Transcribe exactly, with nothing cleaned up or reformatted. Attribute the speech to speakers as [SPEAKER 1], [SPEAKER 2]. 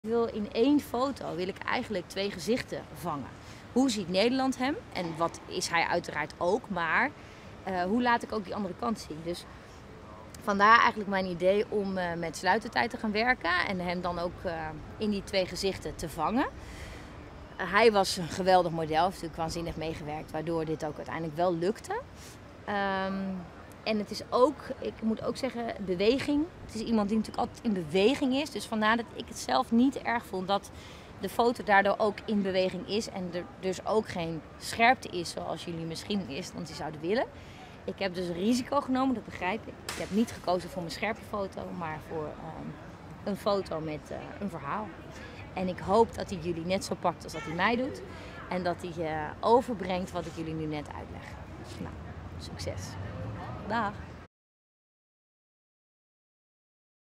[SPEAKER 1] Ik wil in één foto wil ik eigenlijk twee gezichten vangen. Hoe ziet Nederland hem? En wat is hij uiteraard ook, maar uh, hoe laat ik ook die andere kant zien? Dus vandaar eigenlijk mijn idee om uh, met sluitertijd te gaan werken en hem dan ook uh, in die twee gezichten te vangen. Uh, hij was een geweldig model, heeft natuurlijk waanzinnig meegewerkt, waardoor dit ook uiteindelijk wel lukte. Um, En het is ook, ik moet ook zeggen, beweging. Het is iemand die natuurlijk altijd in beweging is. Dus vandaar dat ik het zelf niet erg vond dat de foto daardoor ook in beweging is. En er dus ook geen scherpte is zoals jullie misschien in eerste instantie zouden willen. Ik heb dus een risico genomen, dat begrijp ik. Ik heb niet gekozen voor mijn scherpe foto, maar voor um, een foto met uh, een verhaal. En ik hoop dat hij jullie net zo pakt als dat hij mij doet. En dat hij uh, overbrengt wat ik jullie nu net uitleg. Nou, succes. Dag.